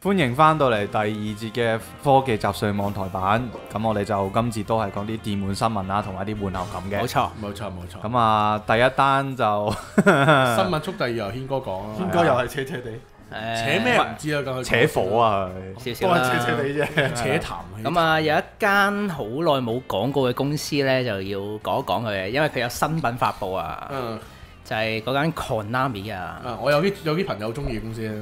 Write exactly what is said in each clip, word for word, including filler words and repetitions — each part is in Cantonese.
歡迎翻到嚟第二節嘅科技雜碎網台版，咁我哋就今次都係講啲電玩新聞啦，同埋啲玩偶感嘅。 冇錯， 冇錯，冇錯。 咁啊，第一單就新聞速遞由軒哥講啊， 軒哥又係扯扯地， 扯咩唔知啊，咁扯火啊佢，少少啦， 都係扯扯地啫， 扯談。 咁啊，有一間好耐冇講過嘅公司咧，就要講一講佢嘅，因為佢有新品發布啊。 嗯。 就係嗰間 Konami 啊！ 啊，我有啲有啲朋友中意嘅公司啊。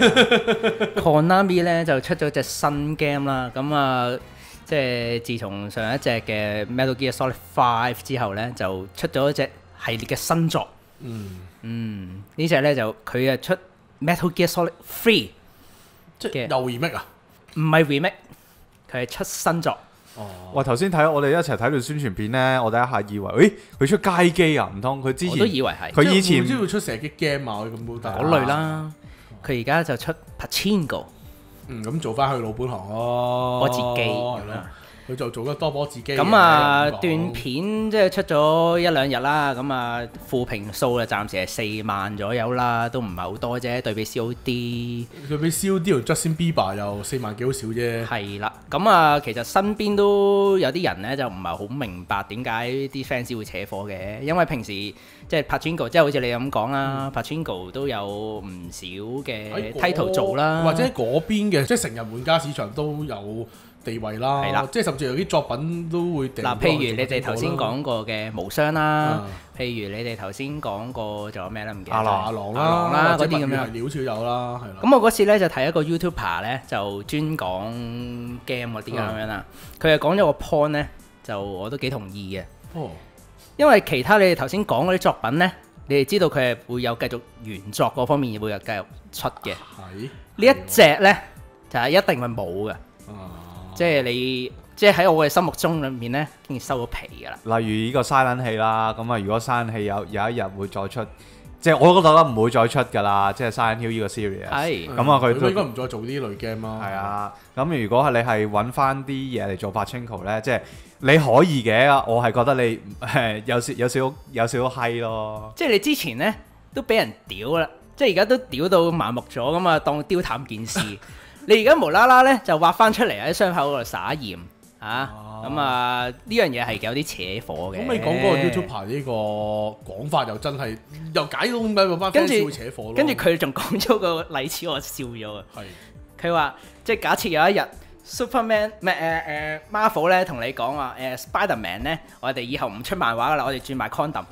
Konami 咧就出咗隻新 game 啦，咁啊，即係自從上一隻嘅 Metal Gear Solid Five 之後咧，就出咗一隻系列嘅新作。 嗯。 嗯，呢隻咧就佢啊出 Metal Gear Solid Three， 即係又 remake 啊？ 唔係 remake，佢係出新作。 哦，哇！頭先睇我哋一齊睇段宣傳片咧，我第一下以為，誒佢出街機啊，唔通佢之前我都以為係佢以前唔知會出射擊 game 啊，咁都得嗰類啦。佢而家就出 Pachinko， 嗯，咁做翻去老本行咯， 波子機係咯。佢就做得多波子機。 咁啊，段片即係出咗一兩日啦，咁啊負評數啊暫時係四萬左右啦，都唔係好多啫，對比 C O D。 佢比 C O D 同 Justin Bieber 又四萬幾好少啫。 係啦，咁啊其實身邊都有啲人咧就唔係好明白點解啲 fans 會扯火嘅，因為平時即係 Pachinko，即係好似你咁講啦，Pachinko 都有唔少嘅 title 做啦， 或者嗰邊嘅即係成人玩家市場都有地位啦，係啦，即係甚至有啲作品都會嗱，譬如你哋頭先講過嘅無雙啦，譬如你哋頭先講過仲有咩咧？唔記得。阿狼阿狼啦，嗰啲咁樣料少有啦，係啦。 咁我嗰次咧就睇一個 YouTuber 咧，就專講 game 嗰啲咁樣啦。佢係講咗個 point 咧，就我都幾同意嘅。 哦。因為其他你哋頭先講嗰啲作品咧，你哋知道佢係會有繼續原作嗰方面會有繼續出嘅。 係。 呢一隻咧就係一定係冇嘅。即係你，即係喺我嘅心目中裏面咧，已經收咗皮㗎啦。 例如呢個 Silent Hill 啦，咁啊，如果 Silent Hill有有一日會再出，即係我都覺得唔會再出㗎啦。即係 Silent Hill 呢個 series。係。咁啊，佢應該唔再做呢類 game 啦。 係啊，咁如果係你係揾翻啲嘢嚟做 Pachinko 咧，即係你可以嘅，我係覺得你誒有少有少有少閪咯。 即係你之前咧都俾人屌啦，即係而家都屌到麻木咗咁啊，當丟淡件事。你而家無啦啦咧就挖翻出嚟喺傷口嗰度撒鹽嚇，咁啊呢樣嘢係有啲扯火嘅。 咁你講嗰個 YouTuber 呢個講法又真係又解到點解嗰班 fans 會扯火咯？ 跟住佢仲講咗個例子，我笑咗啊！係佢話即係假設有一日 Superman 唔係誒誒 Marvel 咧同你講話誒 Spiderman 咧，我哋以後唔出漫畫噶啦，我哋轉賣 condom。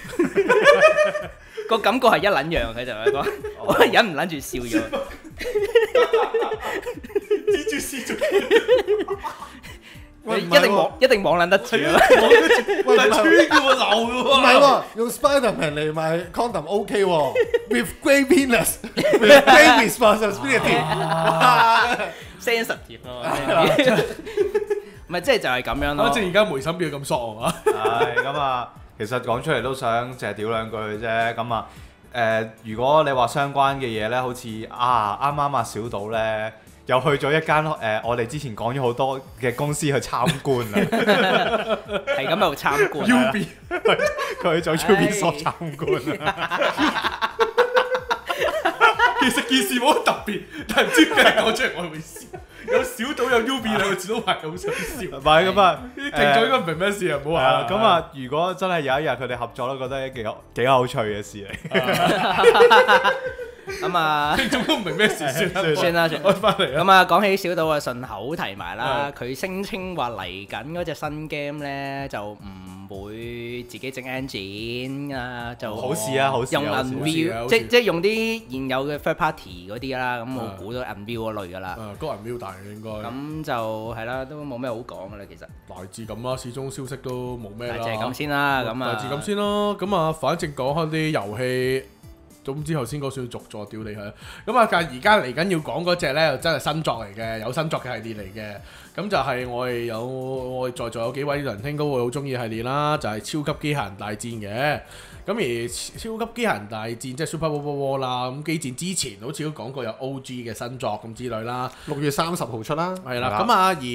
個感覺係一撚樣，佢就係講，我忍唔撚住笑咗。 蜘蛛絲仲一定網一定網撚得住啊！ 喂，穿嘅喎，流嘅喎。 唔係喎，用 Spiderman 嚟賣 condom OK 喎 ，with great penis，with great responsibility。sensitive 咯，唔係即係就係咁樣咯。 即係而家梅嬸變咁索啊嘛。 係咁啊。其實講出嚟都想淨係屌兩句嘅啫，咁啊誒，如果你話相關嘅嘢咧，好似啊啱啱啊小島咧，又去咗一間誒、呃，我哋之前講咗好多嘅公司去參觀啊， 係咁又參觀 U B 佢去咗 Ubisoft 參觀啊。 其實件事冇乜特別，但係唔知點解講出嚟我會笑。有小島有 U B 兩個字都係好想笑。 唔係咁啊， 啲聽眾應該唔明咩事啊，唔好話。 咁啊，如果真係有一日佢哋合作咧，覺得幾有幾有趣嘅事嚟。 咁啊， 聽眾都唔明咩事算啦， 算啦，算我翻嚟啦。 咁啊，講起小島啊，順口提埋啦，佢聲稱話嚟緊嗰隻新 game 咧就唔會自己整 engine 啊，就好事啊，好事用 Unreal，即即係用啲現有嘅 third party 嗰啲啦。咁我估到 Unreal 嗰類噶啦。 誒，高 Unreal 大嘅應該。 咁就係啦，都冇咩好講噶啦，其實。 大致咁啦，始終消息都冇咩啦。 大致咁先啦，咁啊。 大致咁先咯，咁啊，反正講開啲遊戲。總之頭先嗰算續作屌你係，咁啊但係而家嚟緊要講嗰隻咧，真係新作嚟嘅，有新作嘅系列嚟嘅。咁就係我哋有我哋在座有幾位人聽都會好中意系列啦，就係、是、超級機械人大戰嘅。咁而超級機械人大戰即係 Super War War 啦，咁機戰之前好似都講過有 O G 嘅新作咁之類啦。 六月三十號出啦， 係啦。咁啊而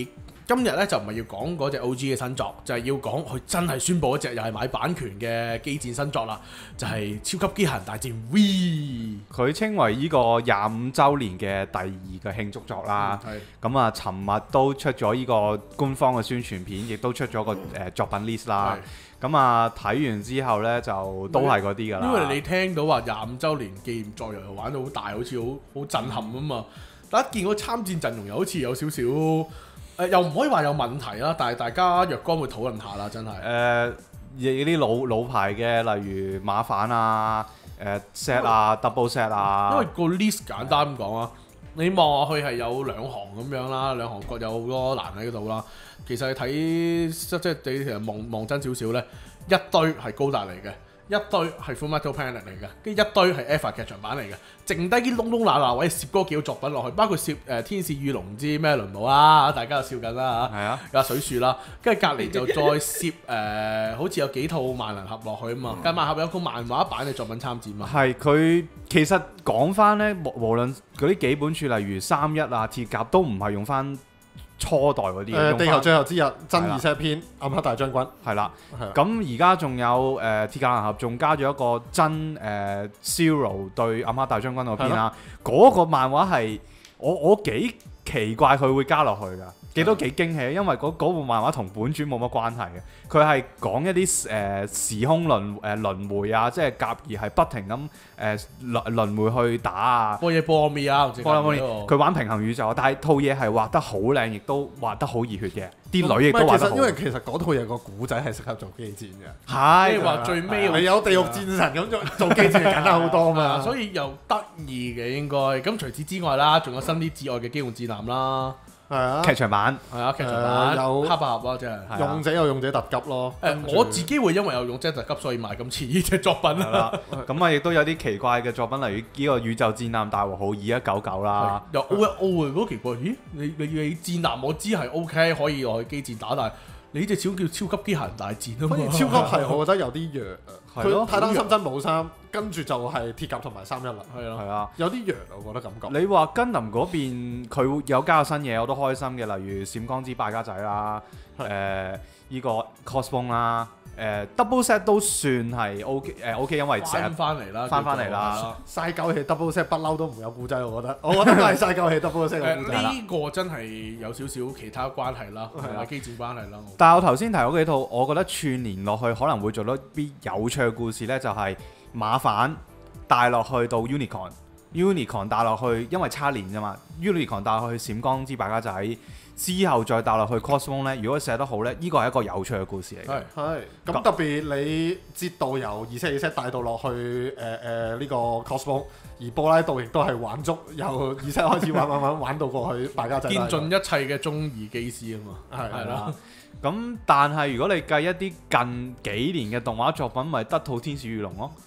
今日咧就唔係要講嗰隻 O G 嘅新作，就係、是、要講佢真係宣佈一隻又係買版權嘅機戰新作啦，就係、是《超級機械人大戰 V》。 佢稱為呢個廿五週年嘅第二個慶祝作啦。咁啊、嗯，尋日都出咗呢個官方嘅宣傳片，亦都出咗個誒、呃、作品 list 啦。咁啊，睇完之後呢，就都係嗰啲㗎啦。 因為你聽到話廿五週年紀念作又玩到好大，好似好好震撼啊嘛！但一見個參戰陣容又好似有少少誒、呃，又唔可以話有問題啦。但係大家若干會討論下啦，真係。誒、 呃，啲老老牌嘅，例如馬反啊、誒、呃、set 啊、為 double set 啊。 因為個 list 簡單咁講啊，的你望落去係有兩行咁樣啦，兩行各有好多欄喺度啦。其實你睇即係你其實望望真少少咧，一堆係高達嚟嘅。一堆係 Full Metal Panic 嚟嘅，跟住一堆係 Eva 劇場版嚟嘅，剩低啲窿窿罅罅位攝嗰幾個作品落去，包括攝誒、呃、天使與龍唔知咩輪舞啦，大家就笑緊啦嚇，係啊，有水樹啦，跟住隔離就再攝誒、呃，好似有幾套萬能俠落去啊嘛，但係萬能俠有個漫畫版嘅作品參戰嘛。 係佢其實講翻咧，無無論嗰啲幾本書，例如三一啊、鐵甲都唔係用翻初代嗰啲。 誒，地球最後之日真二 set 篇暗黑大將軍係啦。咁而家仲有誒鐵甲男俠，仲加咗一個真誒 Zero 對暗黑大將軍嗰篇啦。嗰個漫畫係我我幾奇怪佢會加落去㗎，幾都幾驚喜，因為嗰部漫畫同本主冇乜關係嘅。佢係講一啲誒、呃、時空輪誒輪迴啊，即係甲兒係不停咁誒輪輪迴去打啊。 波嘢波咪啊！ 佢玩平衡宇宙，但係套嘢係畫得好靚，亦都畫得好熱血嘅。啲女亦都畫得好。 因為其實嗰套嘢個古仔係適合做機戰嘅。 係。 即係話最尾你有地獄戰神咁做做機戰簡單好多嘛。 所以又得意嘅應該。咁除此之外啦，仲有新啲至愛嘅機動戰艦啦。 係啊， 劇場版係啊，劇場版有黑白盒啊，真係勇者有勇者特急咯。 誒，我自己會因為有勇者特急，所以買咁似呢隻作品啦。 咁啊，亦都有啲奇怪嘅作品，例如呢個宇宙戰艦大和號二一九九啦。 又 O 一 O 啊，嗰奇怪，咦？你你你戰艦我知係 O K，可以落去機戰打，但係你呢隻小叫超級機械人大戰啊嘛。 超級係我覺得有啲弱啊。 佢太單深真冇三，跟住就係鐵甲同埋三一啦。係咯， 係啊， 有啲弱啊，我覺得感覺。 你話根林嗰邊佢有加新嘢，我都開心嘅，例如閃光之敗家仔啦，誒依個 Cosmo 啦，誒 Double Set 都算係 O K 誒 O K，因為成日翻嚟啦， 翻翻嚟啦。 嘥鳩氣 Double Set 不嬲都唔有故仔，我覺得，我覺得都係嘥鳩氣 Double Set 嘅故仔啦。 呢個真係有少少其他關係啦，同埋機戰關係啦。 但係我頭先提嗰幾套，我覺得串連落去可能會做到啲有趣嘅故事咧，就係馬反帶落去到 Unicorn，Unicorn 帶落去，因為差年啫嘛。Unicorn 帶落去閃光之敗家仔，之後再帶落去 Cosmo 咧。如果寫得好咧，呢個係一個有趣嘅故事嚟嘅。 係咁特別你節度由二 set 二 set 帶到落去誒誒呢個 Cosmo，而波拉道亦都係玩足由二 set 開始玩玩玩玩到過去敗家仔， 見盡一切嘅中二機師啊嘛。係係啦。 咁但係如果你計一啲近幾年嘅動畫作品，咪得套天使與龍咯。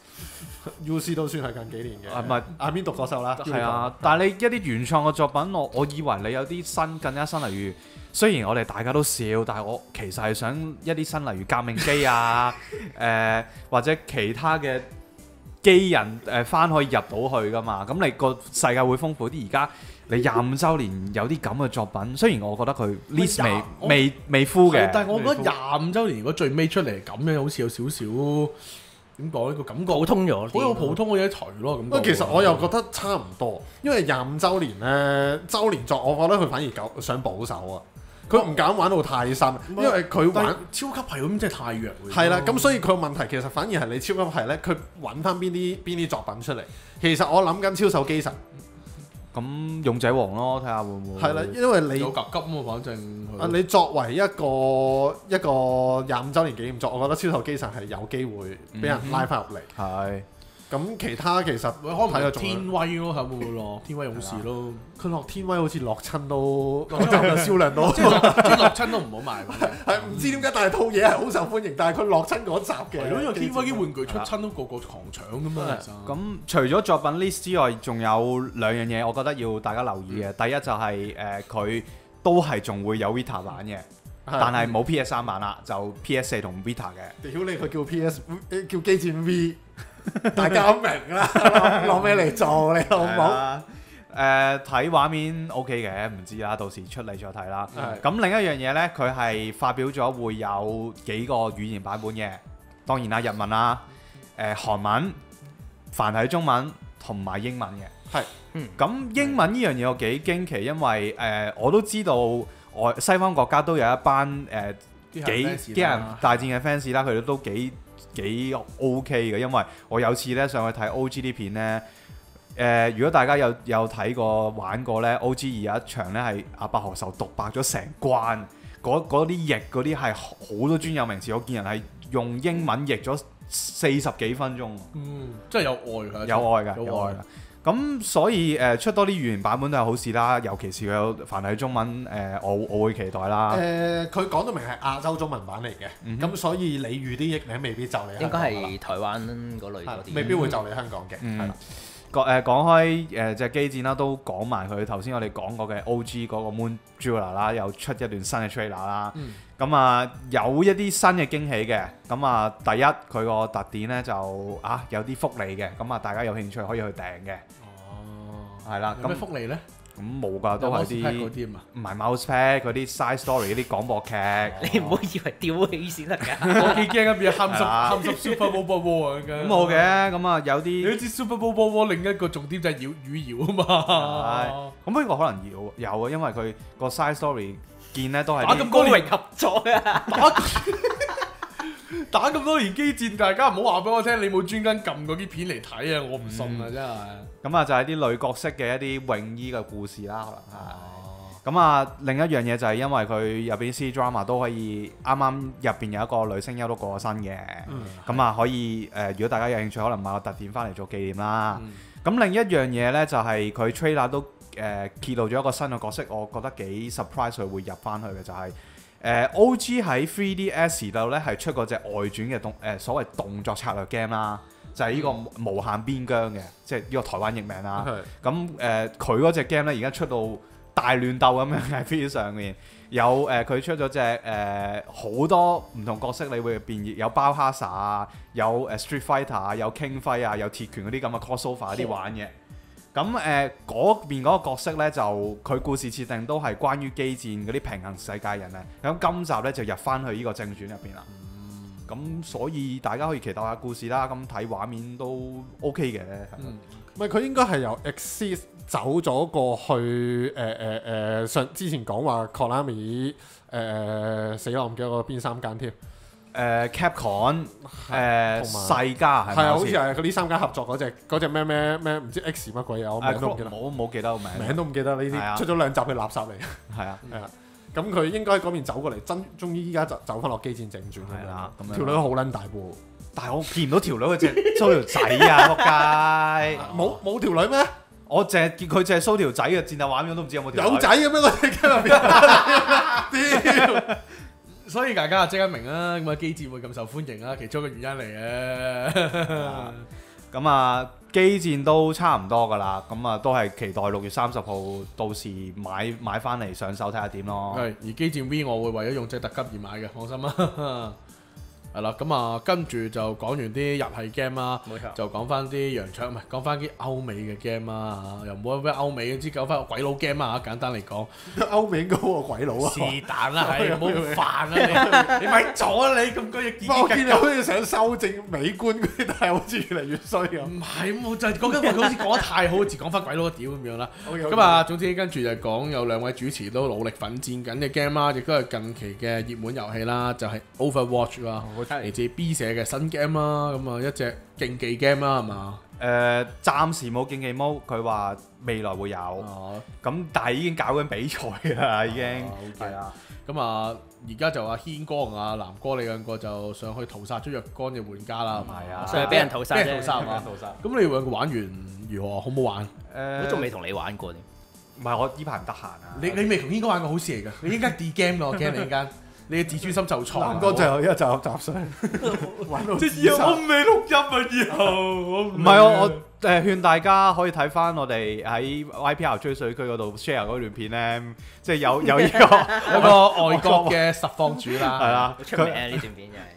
U C 都算係近幾年嘅， 係咪阿邊獨角獸啦？ 係啊，但係你一啲原創嘅作品，我我以為你有啲新更加新，例如雖然我哋大家都笑，但係我其實係想一啲新，例如革命機啊，誒、呃、或者其他嘅機人誒翻、呃、可以入到去噶嘛，咁你個世界會豐富啲。而家你廿五週年有啲咁嘅作品，雖然我覺得佢 list 未未未 full 嘅， 但係我覺得廿五週年如果最尾出嚟咁樣，好似有少少。點講呢個感覺普通咗， 好有普通嘅一除咯咁。 不過其實我又覺得差唔多，因為廿五週年咧週年作，我覺得佢反而夠想保守啊。佢唔敢玩到太深，因為佢玩超級係咁，真係太弱。 係啦，咁所以佢個問題其實反而係你超級係咧，佢揾翻邊啲邊啲作品出嚟。其實我諗緊超獸機神。 咁勇者王咯，睇下會唔會係啦，因為你有夾急啊，反正啊，你作為一個一個廿五週年紀念作，我覺得超獸機神係有機會俾人拉翻入嚟。 係、嗯。 咁其他其實可能睇下天威咯，係會唔會落天威勇士咯？ 佢落天威好似落親都落親嘅銷量都即係落親都唔好賣。 係唔知點解，但係套嘢係好受歡迎，但係佢落親嗰集嘅。 因為天威啲玩具出親都個個狂搶㗎嘛。 咁除咗作品 list 之外，仲有兩樣嘢，我覺得要大家留意嘅。第一就係誒佢都係仲會有 Vita 版嘅，但係冇 P S 三版啦，就 P S 四同 Vita 嘅。 屌你，佢叫 P S 叫機戰 V。大家明啦，攞咩嚟做你好唔好？ 誒睇畫面 OK 嘅，唔知啦，到時出嚟再睇啦。 係咁另一樣嘢呢，佢係發表咗會有幾個語言版本嘅，當然啦，日文啦、誒、韓文、繁體中文同埋英文嘅。 係， 嗯咁英文呢樣嘢我幾驚奇，因為誒、我都知道外西方國家都有一班誒、幾機人大戰嘅 fans 啦，佢哋都幾幾 OK 嘅，因為我有次咧上去睇 O G 啲片呢。誒、如果大家有有睇過玩過呢 O G 二有一場呢係阿白河愁獨白咗成關，嗰嗰啲譯嗰啲係好多專有名詞，我見人係用英文譯咗四十幾分鐘， 嗯，真係有愛㗎， 有愛㗎， 有有愛愛㗎。咁所以誒、呃出多啲語言版本都係好事啦，尤其是佢有繁體中文，誒、我我會期待啦。 誒，佢講到明係亞洲中文版嚟嘅， 嗯哼咁所以你預啲譯名未必就你應該香港㗎啦係台灣嗰類係啦嗰啲。 未必會就你香港嘅， 嗯係啦。 講誒講開誒隻機戰啦，都講埋佢頭先我哋講過嘅 O G 嗰個 Moon Jeweler 啦，又出一段新嘅 trailer 啦。 嗯咁啊有一啲新嘅驚喜嘅。咁啊第一佢個特典咧就啊有啲福利嘅，咁啊大家有興趣可以去訂嘅。 哦， 係啦， 有咩咁福利咧？ 咁冇㗎，都係有 mouse pad 嗰啲啲啊嘛。 唔係 mouse pad 嗰啲 side story 嗰啲廣播劇。 你唔好以為吊起先得㗎。 我幾驚啊！變咗喊十係啦喊十 Super Bobo War 啊！ 咁冇嘅，咁啊有你啲都知 Super Bobo War 另一個重點就係妖語謠啊嘛。 咁呢個可能有有啊，因為佢個 side story 見咧都係啲打咁多年榮合作啊！ 打打咁多年機戰，大家唔好話俾我聽，你冇專登撳嗰啲片嚟睇啊！我唔信啊，真係。 咁啊就係啲女角色嘅一啲泳衣嘅故事啦，可能係。咁啊另一樣嘢就係因為佢入邊 C drama 都可以啱啱入邊有一個女聲優都過咗身嘅，咁啊、可以誒、呃如果大家有興趣，可能買個特典翻嚟做紀念啦。咁、另一樣嘢呢，就係、佢 trailer 都誒、呃揭露咗一個新嘅角色，我覺得幾 surprise 佢會入翻去嘅就係、誒 O G 喺 three D S 度咧係出過隻外傳嘅動誒、呃所謂動作策略 game 啦，就係、呢個無限邊疆嘅，即係呢個台灣譯名啦。 係咁誒佢嗰隻 game 咧而家出到大亂鬥咁樣喺 three D 上面，有誒佢、出咗隻誒好多唔同角色，你會入邊有包哈薩啊，有誒 Street Fighter 啊，有 King Fight 啊，有鐵拳嗰啲咁嘅 crossover 嗰啲玩嘅。咁誒嗰邊嗰個角色咧，就佢故事設定都係關於機戰嗰啲平衡世界人咧。咁今集咧就入翻去呢個正傳入邊啦。咁、所以大家可以期待下故事啦。咁睇畫面都 OK 嘅。 嗯唔係佢應該係由 Exist 走咗過去誒誒誒上之前講話 Konami 誒死啦，我唔記得嗰邊三間添。 誒、Capcom 誒、 同埋世嘉係咪係啊，好似係佢呢三間合作嗰只嗰只咩咩咩唔知 X 乜鬼嘢，我名都唔記得， 冇冇記得個名。 名都唔記得呢係啊啲出咗兩集嘅垃圾嚟。 係啊。 係啊，咁佢應該喺嗰邊走過嚟，真終於依家就走翻落機戰正傳咁係啦咁樣樣。條女好撚大波， 但係我見唔到條女嗰隻蘇條仔啊，仆街！ 冇冇條女咩？ 我淨係見佢淨係蘇條仔嘅戰鬥畫面，都唔知有冇條女有仔嘅咩？嗰隻 game 入邊，屌！ 所以大家即刻明啦，咁啊機戰會咁受歡迎啦，其中一個原因嚟嘅。 咁啊，機戰都差唔多㗎啦，咁啊都係期待六月三十號到時買買翻嚟上手睇下點咯。 係，而機戰 V 我會為咗用隻特級而買嘅，放心啊。係啦，咁啊跟住就講完啲日系 game 啦， 冇錯就講翻啲洋槍，唔係講翻啲歐美嘅 game 啦，又唔好咩歐美，之講翻鬼佬 game 啊，簡單嚟講。 歐美嗰個鬼佬啊！ 是但啦，係唔好咁煩啊你，你咪做啊你咁多嘢我見你好似想修正美觀嗰啲，但係好似越嚟越衰咁。 唔係，我就係講緊話佢好似講得太好，好似講翻鬼佬屌咁樣啦。 OK， 咁啊，總之跟住就講有兩位主持都努力奮戰緊嘅 game 啦，亦都係近期嘅熱門遊戲啦，就係 Overwatch 啦，嚟自 B 社嘅新 game 啦，咁啊一隻競技 game 啦，係嘛？ 誒，暫時冇競技毛，佢話未來會有， 哦， 咁但係已經搞緊比賽㗎啦，已經哦，OK 係啊。 咁啊，而家就阿軒哥同阿南哥你兩個就上去屠殺咗若干嘅玩家啦， 係啊所以俾人屠殺啫俾人屠殺係嘛？咁你兩個玩完如何？好唔好玩？ 誒， 我仲未同你玩過添。 唔係我呢排唔得閒啊。 你你未同軒哥玩過好事嚟㗎，你應該 D game 㗎，我驚你陣間你嘅自尊心受創。 南哥最後一集集上，玩到即係以後我唔係錄音啊！以後我唔係我我誒勸大家可以睇翻我哋喺 Y P R 追水區嗰度 share 嗰段片咧，即係有有呢個有個外國嘅實況主啦， 係啦， 好出名佢啊！呢段片就係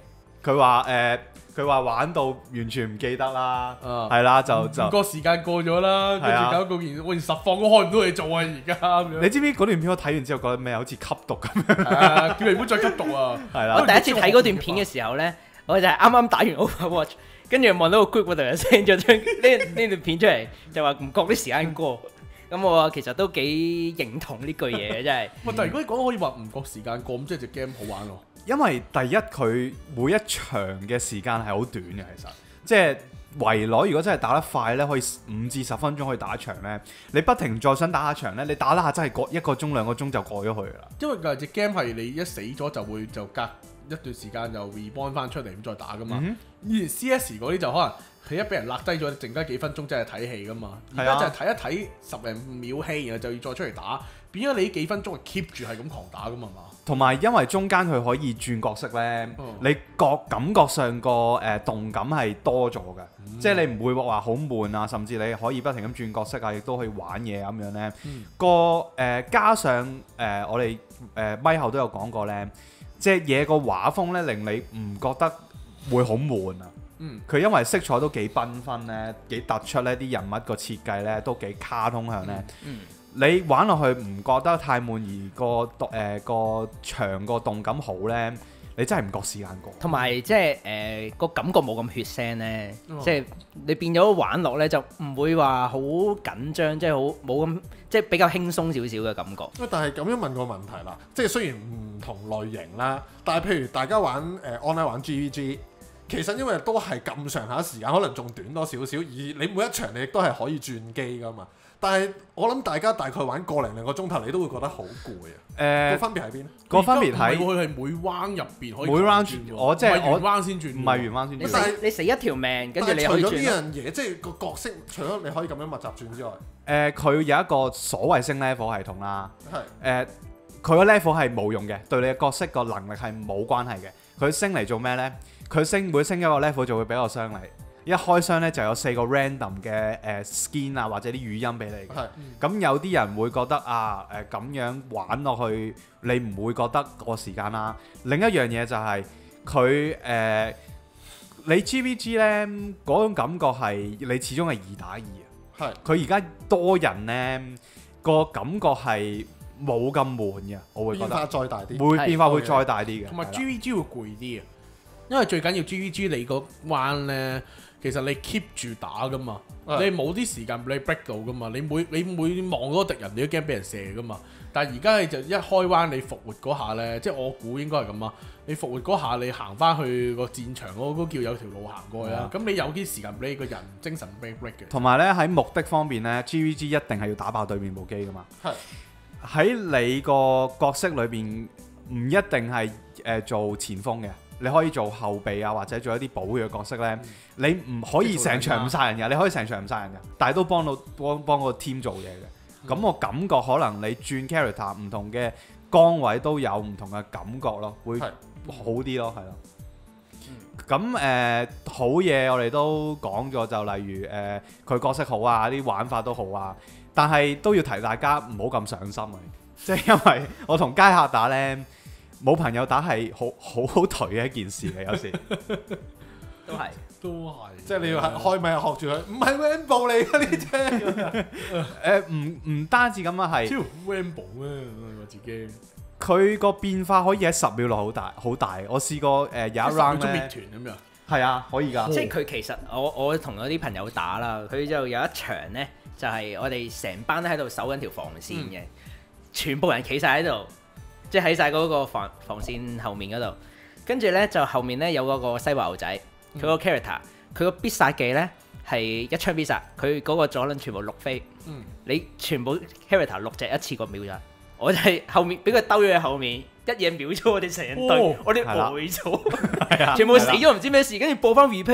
佢話誒。佢話玩到完全唔記得啦，係啦、啊，就就個時間過咗啦，跟住搞到件我連實況都開唔到嘢做啊！而家咁樣， 你知唔知嗰段片我睇完之後覺得咩？好似吸毒咁樣， 係啊，叫你唔好再吸毒啊！ 係啦，我第一次睇嗰段片嘅時候咧，我就係啱啱打完 Overwatch，跟住望到個 group 嗰度又 send 咗張呢呢段片出嚟，就話唔覺啲時間過。咁我其實都幾認同呢句嘢嘅，真係。 喂，但係如果你講可以話唔覺時間過，咁即係隻 game 好玩咯。 因為第一佢每一場嘅時間係好短嘅，其實即係圍內如果真係打得快呢，可以五至十分鐘可以打一場呢。你不停再想打下場呢，你打得下真係過一個鐘兩個鐘就過咗去啦。 因為隻 game 係你一死咗就會就隔一段時間就 reborn 翻出嚟咁再打噶嘛。嗯、以前 C S 嗰啲就可能佢一俾人勒低咗，剩低幾分鐘真係睇戲噶嘛。而家就係睇一睇十零秒戲，然後就要再出嚟打，變咗你呢幾分鐘係 keep 住係咁狂打噶嘛嘛。 同埋因為中間佢可以轉角色呢，嗯、你覺感覺上個誒、呃、動感係多咗嘅，嗯、即係你唔會話好悶啊，甚至你可以不停咁轉角色啊，亦都可以玩嘢咁樣呢。嗯、個誒、呃、加上誒、呃、我哋誒咪後都有講過呢，即係嘢個畫風呢，令你唔覺得會好悶啊。佢、嗯、因為色彩都幾繽紛呢，幾突出呢，啲人物個設計呢都幾卡通向呢。嗯嗯你玩落去唔覺得太悶，而個動誒個場個動感好呢？你真係唔覺時間過。 同埋即係誒個感覺冇咁血腥呢，哦、即係你變咗玩落呢，就唔會話好緊張，即係好冇咁即係比較輕鬆少少嘅感覺。 但係咁樣問個問題啦，即係雖然唔同類型啦，但係譬如大家玩誒、呃、online 玩 G V G， 其實因為都係咁上下時間，可能仲短多少少，而你每一場你亦都係可以轉機噶嘛。但係我諗大家大概玩個零兩個鐘頭，你都會覺得好攰啊！誒、呃，個分別喺邊？ 個分別喺佢係每 round 入邊可以每 round 轉，我即係我 round 先轉，唔係原 round 先轉。 你死你死一條命，跟住你可以轉。 除咗呢樣嘢，即係個角色，除咗你可以咁樣密集轉之外，誒、 呃，佢有一個所謂升 level 系統啦。係誒是， 佢個 level 係冇用嘅，對你嘅角色個能力係冇關係嘅。佢升嚟做咩咧？佢升每升一個 level 就會俾個傷你。一開箱咧就有四個 random 嘅誒、呃、skin 啊，或者啲語音俾你。係是，咁有啲人會覺得啊誒咁、呃、樣玩落去，你唔會覺得個時間啦。另一樣嘢就係佢誒你 G V G 咧嗰種感覺係你始終係二打二啊。係是，佢而家多人咧個感覺係冇咁悶嘅，我會覺得變化再大啲， 會變化會再大啲嘅。 同埋 G V G 會攰啲啊，因為最緊要 G V G 你個彎咧。其實你 keep 住打噶嘛，的你冇啲時間俾你 break 到噶嘛，你每你每望嗰個敵人，你都驚俾人射噶嘛。但係而家你就一開彎，你復活嗰下呢，即係我估應該係咁啊。你復活嗰下，你行翻去個戰場嗰個叫有條路行過去啦。咁的你有啲時間俾你個人精神俾 break 嘅。 同埋呢，喺目的方面呢 G V G 一定係要打爆對面部機噶嘛。係喺的你個角色裏邊唔一定係誒、呃、做前鋒嘅。你可以做後備啊，或者做一啲保護嘅角色呢。嗯、你唔可以成場唔殺人嘅，你可以成場唔殺人嘅，但係都幫到幫幫個 team 做嘢嘅。咁、嗯、我感覺可能你轉 character 唔同嘅崗位都有唔同嘅感覺咯，會好啲咯，係咯。咁誒、呃、好嘢我哋都講咗，就例如誒佢、呃、角色好啊，啲玩法都好啊，但係都要提大家唔好咁上心啊，即係因為我同街客打呢。冇朋友打係好好好頹嘅一件事嘅，有時都係都係， 即係你要開咪學住佢，唔係 Rambo 嚟嘅呢隻。 誒唔唔單止咁啊，係超 Rambo 咩？我自己佢個變化可以喺十秒內好大好大。我試過誒、呃、有一 round 咧， 滅團咁樣。係啊，可以㗎。 即係佢其實我我同咗啲朋友打啦，佢就有一場咧，就係、是、我哋成班都喺度守緊條防線嘅，嗯、全部人企晒喺度。即係喺晒嗰個防防線後面嗰度，跟住呢，就後面呢有嗰個西華牛仔，佢個 character，佢個必殺技呢係一槍必殺，佢嗰個左輪全部六飛，嗯、你全部 character 六隻一次過秒咗，我就係後面俾佢兜咗喺後面，一嘢秒咗我哋成隊，哦、我哋呆咗，全部死咗唔知咩事，跟住播翻 replay，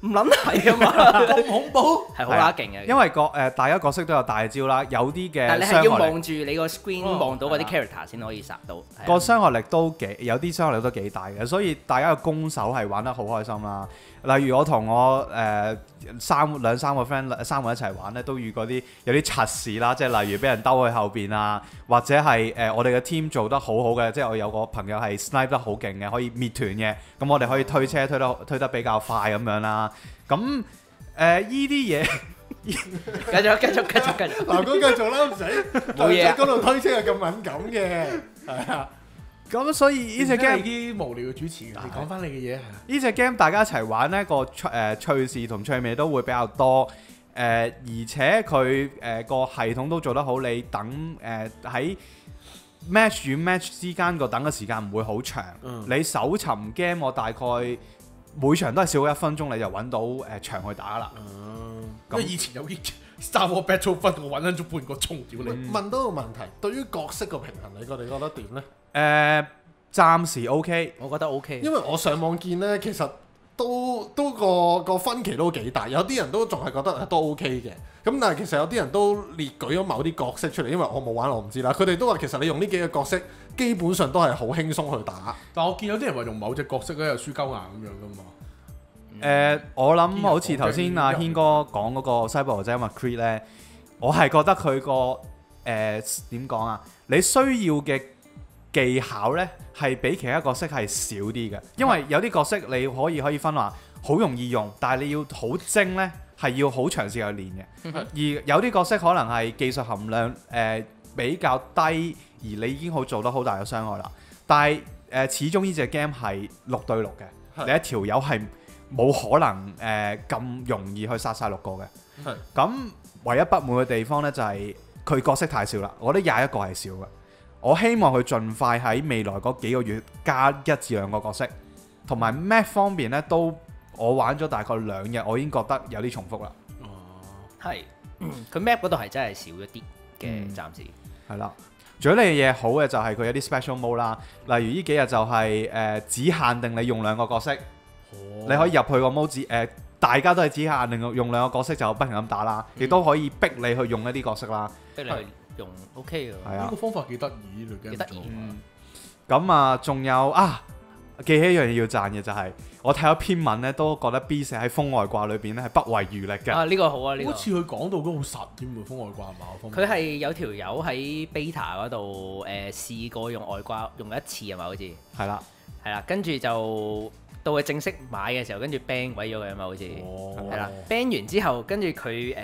唔撚係啊嘛， 咁恐怖。 係好乸勁嘅。 因為個誒大家角色都有大招啦，有啲嘅但係你係要傷害力望住你個 screen 哦望到嗰啲係 character 先可以殺到。 個傷害力都幾有啲傷害力都幾大嘅，所以大家嘅攻守係玩得好開心啦。例如我同我誒、呃、三兩三個 friend 三個一齊玩咧，都遇過啲有啲測試啦，即係例如俾人兜去後邊啊，或者係誒、呃、我哋嘅 team 做得好好嘅，即係我有個朋友係 snipe 得好勁嘅，可以滅團嘅，咁我哋可以推車推得推得比較快咁樣啦。咁誒依啲嘢。 繼續繼續繼續繼續， 嗱，咁繼續啦，唔使冇嘢啊嗰度推車係咁敏感嘅，係啊。 咁所以呢隻 game 呢啲無聊嘅主持，你講翻你嘅嘢。 呢隻 game 大家一齊玩呢個趣誒趣事同趣味都會比較多。誒、呃、而且佢誒個系統都做得好，你等誒喺、呃、match 與 match 之間個等嘅時間唔會好長。 嗯你搜尋 game 我大概每場都係少過一分鐘，你就揾到誒、呃、場去打啦。 嗯，因為以前有啲 Star Wars Battlefront，我揾緊咗半個鐘，屌你！ 問問多個問題，對於角色個平衡，你哋覺得點呢？ 誒、呃、暫時 OK。 我覺得 OK。 因為我上網見呢，其實都都個個分歧都幾大，有啲人都仲係覺得都 OK 嘅。咁但係其實有啲人都列舉咗某啲角色出嚟，因為我冇玩我唔知啦。佢哋都話其實你用呢幾個角色，基本上都係好輕鬆去打。 但我見有啲人話用某隻角色咧又輸鳩硬咁樣噶嘛。 誒、呃，我諗嗯好似頭先阿軒哥講嗰個西部牛仔 McCree 咧，我係覺得佢個誒點講啊？你需要嘅技巧咧係比其他角色係少啲嘅，因為有啲角色你可以可以分話好容易用，但係你要好精咧係要好長時間去練嘅。 嗯而有啲角色可能係技術含量誒、呃、比較低，而你已經好做得好大嘅傷害啦。但係誒、呃、始終呢隻 game 係六對六嘅，你一條友係冇可能誒咁、呃、容易去殺晒六個嘅。 係咁唯一不滿嘅地方呢，就係、是、佢角色太少啦，我覺得廿一個係少嘅。我希望佢盡快喺未來嗰幾個月加一至兩個角色，同埋 map 方面呢，都我玩咗大概兩日，我已經覺得有啲重複啦。 哦， 係，佢 map 嗰度係真係少一啲嘅， 嗯暫時。 係啦，仲有呢樣嘢好嘅就係佢有啲 special mode 啦，例如呢幾日就係、是、誒、呃、只限定你用兩個角色， 哦你可以入去個 mode 只誒、呃，大家都係只限定用兩個角色就不停咁打啦，亦都、 嗯、 可以逼你去用一啲角色啦。 逼你去用 OK 嘅。 係啊呢個方法幾得意，呢幾得意嗯，咁啊，仲有啊，記起一樣嘢要讚嘅就係、是，我睇咗篇文咧，都覺得 B 社喺風外掛裏邊咧係不遺餘力嘅。 啊，呢個好啊，呢個。 好似佢講到都好實添喎，風外掛嘛，我方面佢係有條友喺 beta 嗰度誒試過用外掛用一次係嘛？好似係啦， 係啦，跟住就到佢正式買嘅時候，跟住 ban 毀咗佢啊嘛，好似哦係啦。ban 完之後，跟住佢誒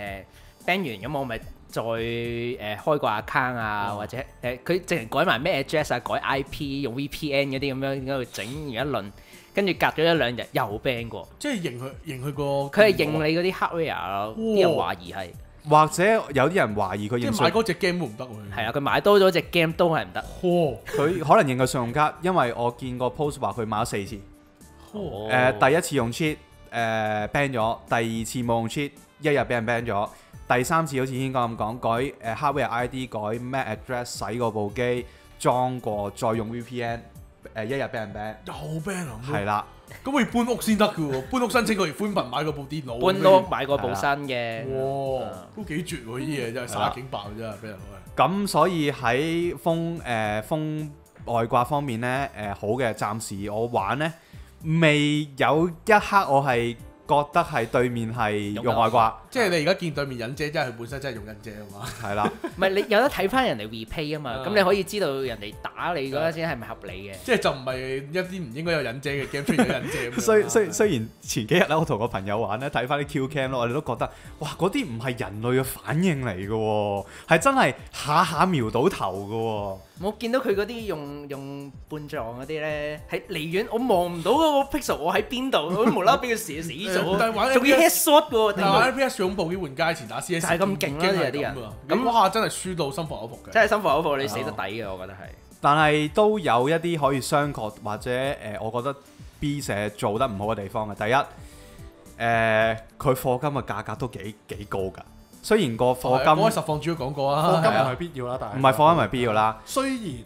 ban 完咁，我咪再誒、呃、開個 account 啊， 哦或者誒佢淨係改埋咩 address 啊，改 I P 用 V P N 嗰啲咁樣喺度整完一輪，跟住隔咗一兩日又 ban 過。 即係認佢認佢個， 佢係認你嗰啲 hardware 咯，啲人懷疑係或者有啲人懷疑佢認信即係買嗰隻 game 都唔得喎。 係啊，佢買多咗隻 game 都係唔得。 嚯佢可能認佢信用卡，因為我見個 post 話佢買咗四次。誒、 嚯呃第一次用 cheat 誒 ban 咗，第二次冇用 cheat，一日俾人 ban 咗，第三次好似軒哥咁講，改誒、呃、hardware I D 改 Mac address 洗嗰部機裝過，再用 V P N，誒、呃、一日俾人 ban。 又 ban 啊！ 係啦， 咁我要搬屋先得嘅喎，搬屋申請佢要寬頻買嗰部電腦。 搬屋買過部新嘅。 哇啊， 都幾絕喎！呢啲嘢真係耍警爆真係俾人開。 咁所以喺風誒、呃、風外掛方面呢，誒、呃、好嘅，暫時我玩呢，未有一刻我係覺得係對面係用外掛， 即係你而家見對面忍者，真係佢本身真係用忍者啊嘛。 係啦， 唔係你有得睇翻人哋 replay 啊嘛， 啊咁你可以知道人哋打你嗰陣時係咪合理嘅。 即係就唔係一啲唔應該有忍者嘅 game 出現咗忍者咁樣。 雖雖雖然前幾日咧，我同個朋友玩咧，睇翻啲 Q cam 咯，我哋都覺得，哇！嗰啲唔係人類嘅反應嚟嘅喎，係真係下下瞄到頭嘅喎。 我見到佢嗰啲用用半撞嗰啲咧，喺離遠我望唔到嗰個 pixel，我喺邊度，我無啦啦俾佢射死咗， 但係玩仲要 headshot 喎， 但係玩 F P S 用部機換街前打 C S 就係咁勁啦有啲人咁嗰下真係輸到心服口服嘅。 真係心服口服，你死得抵嘅，我覺得係。 但係都有一啲可以商榷或者誒、呃，我覺得 B 社做得唔好嘅地方嘅。第一，誒、呃、佢課金嘅價格都幾幾高㗎。雖然個課金我喺實況主都講過啊， 課金唔係必要啦，但係唔係課金唔係必要啦。 雖然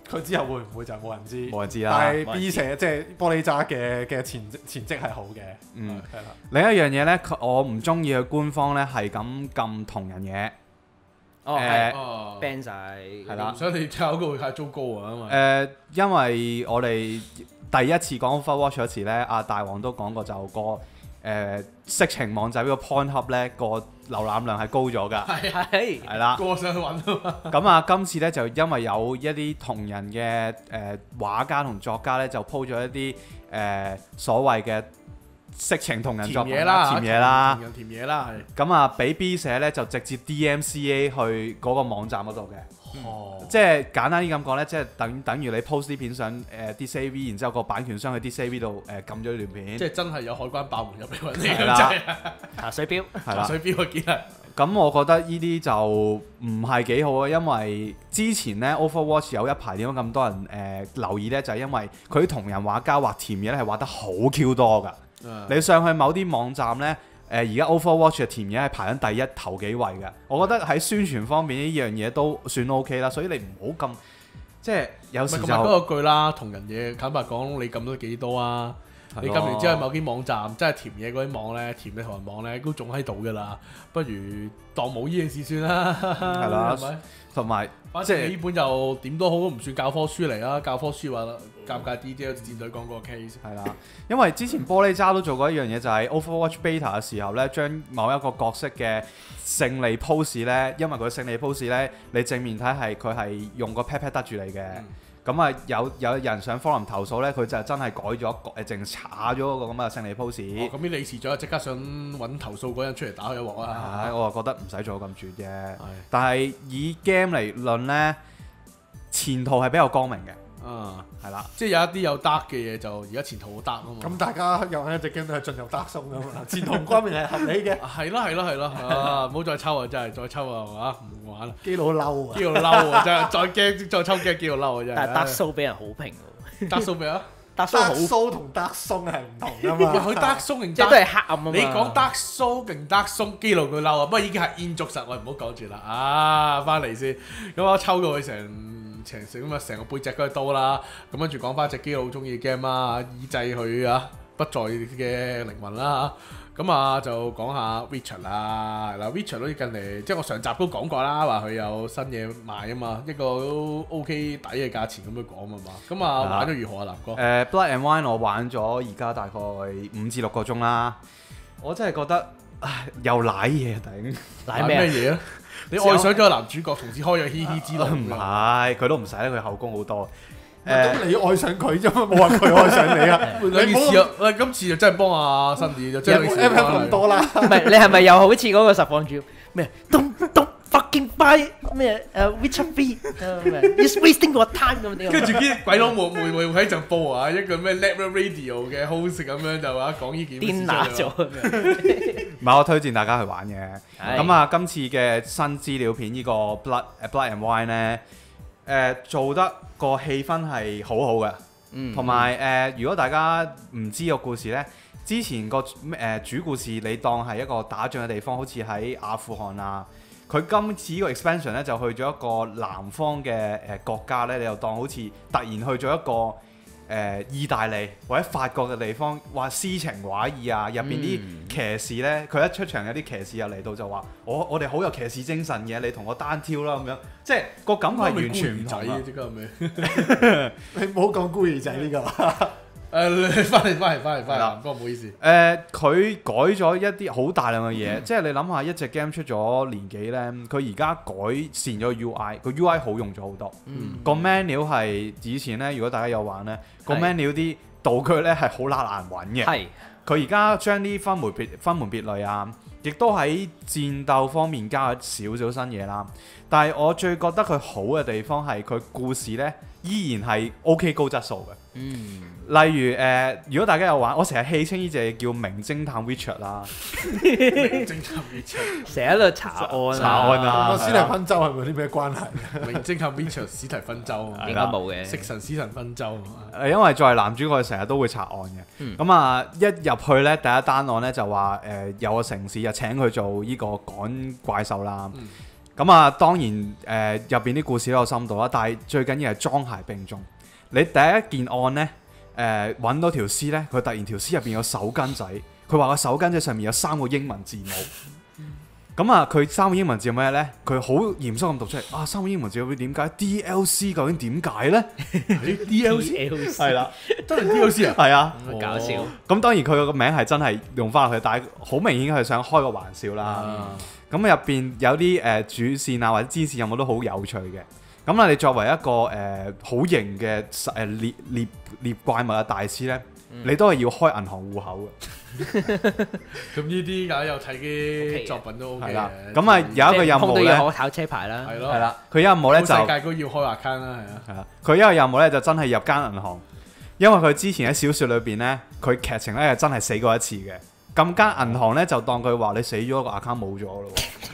佢之後會唔會就冇人知， 冇人知啦。 但係 B 社即係玻璃渣嘅嘅前前績係好嘅。 嗯， 係啦。 另一樣嘢咧，我唔中意佢官方咧係咁禁同人嘢。 哦， 誒係哦 ban 晒， 係啦唔想你炒個會太糟糕啊嘛。 誒，因為我哋第一次講 Overwatch 嗰時咧，阿大王都講過就個誒色情網站呢個 Pornhub 咧個瀏覽量係高咗㗎。 係係係啦。 過上去揾啊嘛。 咁啊，今次咧就因為有一啲同人嘅誒畫家同作家咧，就 po 咗一啲誒所謂嘅色情同人作品甜嘢啦， 甜嘢啦同。人甜嘢啦，係。 咁啊，俾 B 社咧就直接 D M C A 去嗰個網站嗰度嘅。 哦。 即係簡單啲咁講咧，即係等等於你 post 啲片上誒 D C A V，然之後個版權商去 D C A V 度誒撳咗段片。 即係真係有海關爆門入嚟揾你係啦咁滯。 查水表， 係啦。 水表我見係。 咁我覺得呢啲就唔係幾好啊，因為之前咧 Overwatch 有一排點解咁多人誒、呃、留意咧，就係、是、因為佢啲同人畫家畫甜嘢咧係畫得好 Q 多㗎。 嗯你上去某啲網站咧，誒而家 Overwatch 嘅甜嘢係排緊第一頭幾位嘅。我覺得喺宣傳方面呢樣嘢都算 OK 啦，所以你唔好咁即係有時就唔係咁嗰句啦，同人嘢坦白講，你撳咗幾多啊？你撳完之後某啲網站真係甜嘢嗰啲網咧，甜嘅同人網咧都仲喺度㗎啦，不如當冇呢件事算啦，係啦係咪？ 同埋反正你呢本又點都好，都唔算教科書嚟啦。教科書話尷尬啲啫，戰隊講嗰個 case。 係啦，因為之前玻璃渣都做過一樣嘢，就係、是、Overwatch Beta 嘅時候咧，將某一個角色嘅勝利 pose 咧，因為佢勝利 pose 咧，你正面睇係佢係用個 pat pat 得住你嘅。咁啊、嗯、有有人上 forum 投訴咧，佢就真係改咗誒，淨查咗嗰個咁嘅勝利 pose。 咁啲理事長即刻想揾投訴嗰人出嚟打佢一鑊啊！ 係，我就覺得唔使做咁絕嘅。但係以 game 嚟論咧，前途係比較光明嘅。 啊， 係啦， 即係有一啲有 dark 嘅嘢就而家前途好 dark 啊嘛。 咁大家又玩一隻 game 都係進入 dark zone 噶嘛，前途光明係合理嘅。 係咯係咯係咯，啊唔好再抽啊！真係再抽啊，係嘛？唔玩啦， 基佬嬲啊！ 基佬嬲啊！真係再驚再抽驚基佬嬲啊！真係。 但係 Dark Soul 俾人好評喎。 Dark Soul 咩啊？ Dark Soul 好， Dark Soul 同 Dark Zone 係唔同噶嘛。 佢 Dark Soul 定即係都係黑暗啊嘛。 你講 Dark Soul 定 Dark Soul 基佬佢嬲啊！不過已經係煙燭實，我唔好講住啦。啊，翻嚟先，咁我抽到佢成。成成咁啊，成個背脊嗰刀啦，咁跟住講翻隻基佬好中意嘅 game 啦，抑制佢啊不在嘅靈魂啦，咁啊就講下 Witcher 啦，嗱 Witcher 好似近嚟，即係我上集都講過啦，話佢有新嘢賣啊嘛，一個都 OK 抵嘅價錢咁樣講啊嘛，咁啊玩咗如何啊，南哥？ 誒 Blood and Wine 我玩咗而家大概五至六個鐘啦，我真係覺得唉又舐嘢頂， 舐咩嘢啊？你愛上咗個男主角，從此開咗嘻嘻之路。 唔係，佢都唔使啦，佢後宮好多。 咁你愛上佢啫嘛，冇話佢愛上你啊！ 你試下，喂，今次就真係幫阿新啲，就真係 M M 咁多啦。 唔係你係咪又好似嗰個實況主咩？Don't don't fucking buy 咩誒 Witcher three 咩？It's wasting your time 咁啲。 跟住啲鬼佬妹妹妹喺度播啊，一個咩 Lab Radio 嘅 host 咁樣就話講呢件事。 癲乸咗。 唔係，我推薦大家去玩嘅。咁啊，今次嘅新資料片呢個 Blood 誒 Blood and Wine 咧，誒做得個氣氛係好好嘅。同埋誒，如果大家唔知個故事咧，之前個誒主故事你當係一個打仗嘅地方，好似喺阿富汗啊。佢今次呢個 expansion 咧就去咗一個南方嘅誒國家咧，你又當好似突然去咗一個誒、呃、意大利或者法國嘅地方，話詩情畫意啊，入邊啲騎士咧，佢一出場有啲騎士又嚟到就話：我我哋好有騎士精神嘅，你同我單挑啦咁樣，即係個感覺係完全唔同啊！ 即刻係咪？ 你唔好講孤兒仔呢個。 誒，你翻嚟翻嚟翻嚟翻嚟，南哥唔好意思。 誒，佢改咗一啲好大量嘅嘢，即係你諗下，一隻 game 出咗年幾咧，佢而家改善咗 U I，個 U I 好用咗好多。個 menu 係以前咧，如果大家有玩咧，個 menu 啲道具咧係好乸難揾嘅。 係。 佢而家將啲分門別分門別類啊，亦都喺戰鬥方面加咗少少新嘢啦。但係我最覺得佢好嘅地方係佢故事咧依然係 OK 高質素嘅。 嗯。 例如誒、呃，如果大家有玩，我成日戲稱呢隻叫名偵探 Witcher 啦。 名偵探 Witcher 成日喺度查案查案啊！ 同史提芬周係咪有啲咩關係？ 名偵探 Witcher 史提芬周應該冇嘅。 食神史提芬周。 誒，因為作為男主角，成日都會查案嘅。咁啊、嗯，一入去咧，第一單案咧就話誒、呃、有個城市就請佢做呢個趕怪獸啦。 咁啊，當然誒入邊啲故事都有深度啦，但係最緊要係裝鞋並重。你第一件案呢，誒揾到條屍呢，佢突然條屍入邊有手巾仔，佢話個手巾仔上面有三個英文字母。咁啊，佢三個英文字係咩呢？佢好嚴肅咁讀出嚟。啊，三個英文字會點解 D L C 究竟點解呢？ D L C 係啦， 真係 D L C 啊？ 係啊， 咁搞笑。 咁當然佢個名係真係用翻落去，但係好明顯係想開個玩笑啦。咁入邊有啲誒、呃、主線啊或者支線任務都好有趣嘅。咁啊，你作為一個誒好型嘅誒獵獵獵怪物嘅大師呢，嗯、你都係要開銀行戶口嘅。 咁呢啲梗有睇啲作品都 OK 嘅。咁啊有一個任務咧， 要考車牌啦。 係咯， 係啦。佢有任務咧就世界都要開 account 啦，係啊。 係啊。佢一個任務咧就真係入間銀行，因為佢之前喺小説裏邊咧，佢劇情咧係真係死過一次嘅。咁間銀行咧就當佢話你死咗個 account 冇咗咯。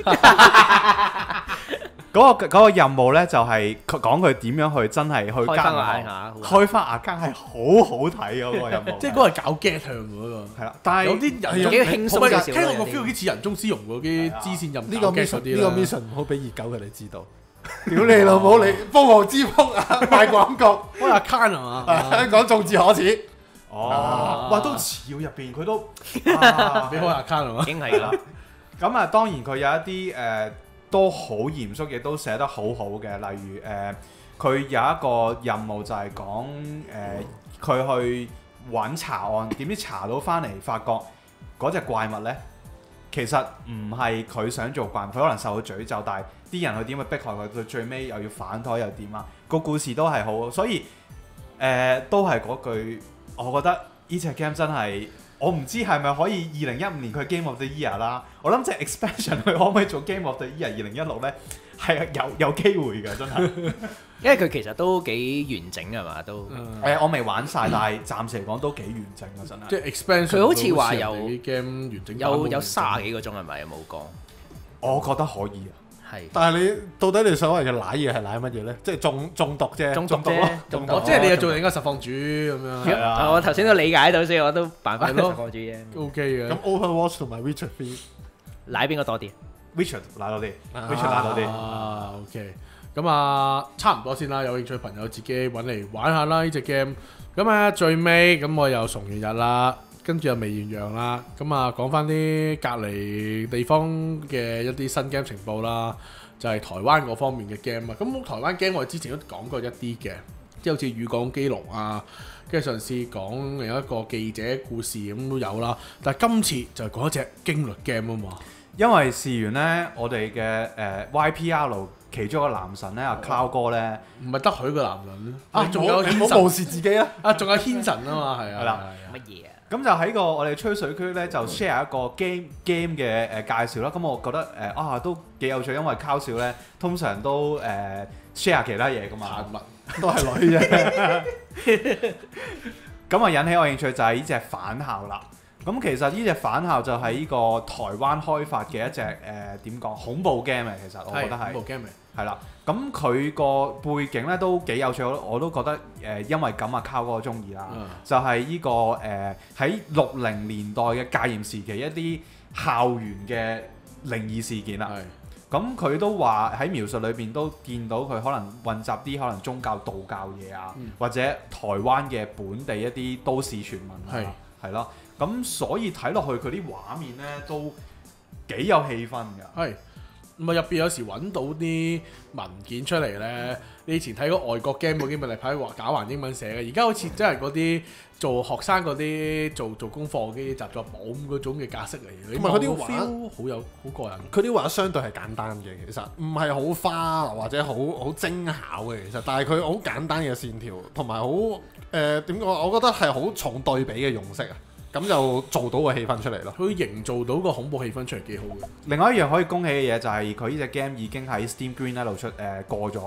嗰、那個那個任務咧就係講佢點樣去真係去間銀行開翻 account 係好好睇嗰個任務。 即係嗰個係搞 get 向嗰個。係啦，但係有啲人幾輕鬆少少。 聽落個 feel 幾似人中之龍嗰啲支線任務。 呢個 mission 呢個 mission 唔好俾熱狗佢哋知道。屌你老母！你瘋狂之風啊！賣廣告開 account 係嘛？ 香港眾志可恥。 哦，哇都似喎入邊佢都俾開 account 係嘛？ 已經係啦。 咁啊，當然佢有一啲誒。呃都好嚴肅，亦都寫得好好嘅。例如誒，佢、呃、有一個任務就係講誒，佢、呃、去揾查案，點知查到翻嚟，發覺嗰隻怪物呢，其實唔係佢想做怪物，佢可能受到詛咒，但係啲人去點去迫害佢，佢最尾又要反台又點啊？個故事都係好，所以誒、呃、都係嗰句，我覺得呢隻 game 真係。我唔知係咪可以二零一五年佢 Game of the Year 啦，我諗即係 expansion 佢可唔可以做 Game of the Year 二零一六呢？係有有機會嘅，真係。 因為佢其實都幾完整㗎嘛，都誒、 嗯欸、我未玩晒，但係暫時嚟講都幾完整啊，真係。 即係 expansion 佢好似話有 game 完整有有卅幾個鐘係咪？有冇講？ 我覺得可以啊。 但係你到底你所謂嘅舐嘢係舐乜嘢咧？即係中中毒啫， 中毒啫，中毒。 即係你又做另一個實況主咁樣。 啊、我頭先都理解到，所以我都扮翻實況主啫。 O K 嘅。 咁 Overwatch 同埋 Witcher three 舐邊個多啲 ？Witcher 舐多啲 ，Witcher 舐多啲。 啊 OK，咁啊差唔多先啦。有興趣朋友自己揾嚟玩下啦呢隻 game。咁啊最尾咁我又重完日啦。跟住又未完樣啦，咁啊講翻啲隔離地方嘅一啲新 game 情報啦，就係、是、台灣嗰方面嘅 game 啊。咁台灣 game 我哋之前都講過一啲嘅，即係好似雨港基隆啊，跟住上次講有一個記者故事咁都有啦。但係今次就係講一隻驚慄 game 啊嘛。 因為事緣呢，我哋嘅誒 Y P R 其中一個男神咧，阿 Cloud 哥咧， 唔係得佢個男人啊， 仲有你唔好無視自己啊！ 啊，仲有軒神啊嘛，係啊， 係啦， 乜嘢啊？ 咁就喺個我哋吹水區咧，就 share 一個 game game 嘅誒介紹啦。咁我覺得誒、呃、啊都幾有趣，因為 Cloud 少咧通常都誒、呃、share 其他嘢噶嘛， 都係女啫。 咁啊引起我興趣就係呢隻返校啦。咁其實呢隻返校就係呢個台灣開發嘅一隻誒點講恐怖 game 嘅，其實我覺得係恐怖 game 嚟。 係啦，咁佢個背景咧都幾有趣，我都覺得誒、呃，因為咁啊，靠哥中意啦，嗯、就係呢、這個誒喺六零年代嘅戒嚴時期一啲校園嘅靈異事件啦。咁佢都話喺描述裏邊都見到佢可能混雜啲可能宗教道教嘢啊，嗯、或者台灣嘅本地一啲都市傳聞啊，係咯。咁所以睇落去佢啲畫面咧都幾有氣氛㗎。係。 咁啊入邊有時揾到啲文件出嚟咧，你以前睇過外國 game 嗰啲咪例牌話假還英文寫嘅，而家好似真係嗰啲做學生嗰啲做做功課嗰啲習作簿嗰種嘅格式嚟嘅。咁啊，嗰啲畫好有好過癮。 佢啲畫相對係簡單嘅，其實唔係好花或者好好精巧嘅，其實，但係佢好簡單嘅線條，同埋好誒點講？我覺得係好重對比嘅用色啊。咁就做到個氣氛出嚟咯， 佢營造到個恐怖氣氛出嚟幾好嘅。 另外一樣可以恭喜嘅嘢就係佢呢隻 game 已經喺 Steam Green 嗰度出誒、呃、過咗啦。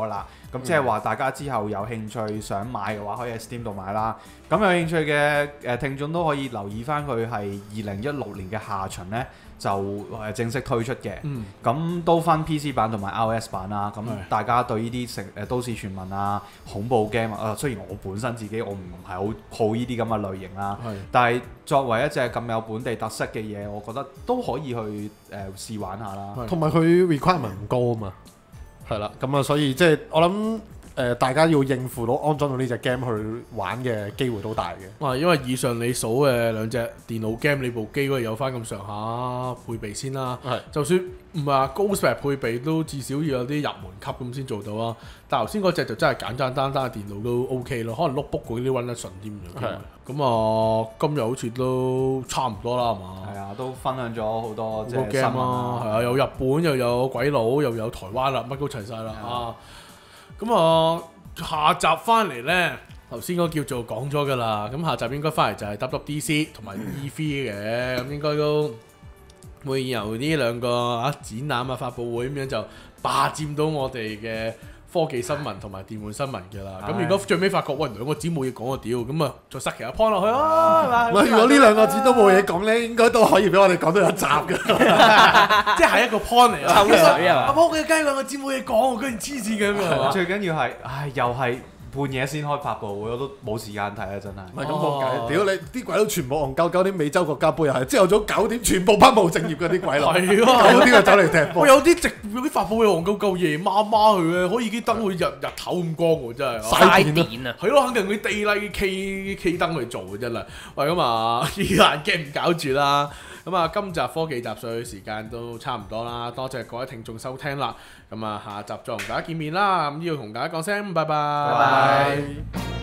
咁即係話大家之後有興趣想買嘅話，可以喺 Steam 度買啦。咁有興趣嘅誒聽眾都可以留意翻佢係二零一六年嘅下旬呢，就誒正式推出嘅。咁、嗯、都分 P C 版同埋 iOS 版啦。咁大家對呢啲成誒都市傳聞啊、恐怖 game 啊，雖然我本身自己我唔係好好呢啲咁嘅類型啦，但係作為一隻咁有本地特色嘅嘢，我覺得都可以去誒、呃、試玩下啦。 同埋佢 requirement 唔高啊嘛，係啦，咁啊，所以即係我諗。誒、呃，大家要應付到安裝到呢隻 game 去玩嘅機會都大嘅。 啊，因為以上你數嘅兩隻電腦 game，你部機嗰度有翻咁上下配備先啦。係，就算唔係話高 spec 配備，都至少要有啲入門級咁先做到啊。但頭先嗰隻就真係簡簡單單嘅電腦都 OK 咯，可能 notebook 嗰啲温得順啲咁樣。咁啊，今日好似都差唔多啦，係嘛？係啊，都分享咗好多即係 game 啦，係啊，有日本又有鬼佬又有台灣啦，乜都齊晒啦啊！咁啊，下集翻嚟呢，頭先嗰叫做講咗噶啦。咁下集應該翻嚟就係 W W D C 同埋 E 三 嘅，咁應該都會由呢兩個啊展覽啊發佈會咁樣就霸佔到我哋嘅科技新聞同埋電玩新聞嘅啦。咁如果最尾發覺喂兩個展冇嘢講啊屌，咁啊再塞其他 point 落去咯。 唔係，如果呢兩個展都冇嘢講呢，應該都可以俾我哋講到一集嘅。 即係一個 point 嚟啊！ 抽水啊！ 阿仆嘅雞兩個展冇嘢講，居然黐線嘅咁啊！ 最緊要係，唉，又係半夜先開發佈會，我都冇時間睇啊！真係。 唔係咁冇計，屌你啲鬼佬全部戇鳩鳩，啲美洲國家杯又係朝頭早九點全部不務正業嘅啲鬼佬。係啊，有啲就走嚟踢波。 有啲直有啲發佈會戇鳩鳩夜媽媽去嘅，可以啲燈會日日頭咁光喎，真係。 嘥電啊！ 係咯，肯定佢地例 K K 燈去做嘅真係。喂，咁啊，依爛 game 唔搞住啦。咁啊，今集科技集碎時間都差唔多啦，多謝各位聽眾收聽啦。咁啊，下集再同大家見面啦。咁要同大家講聲拜拜。拜拜。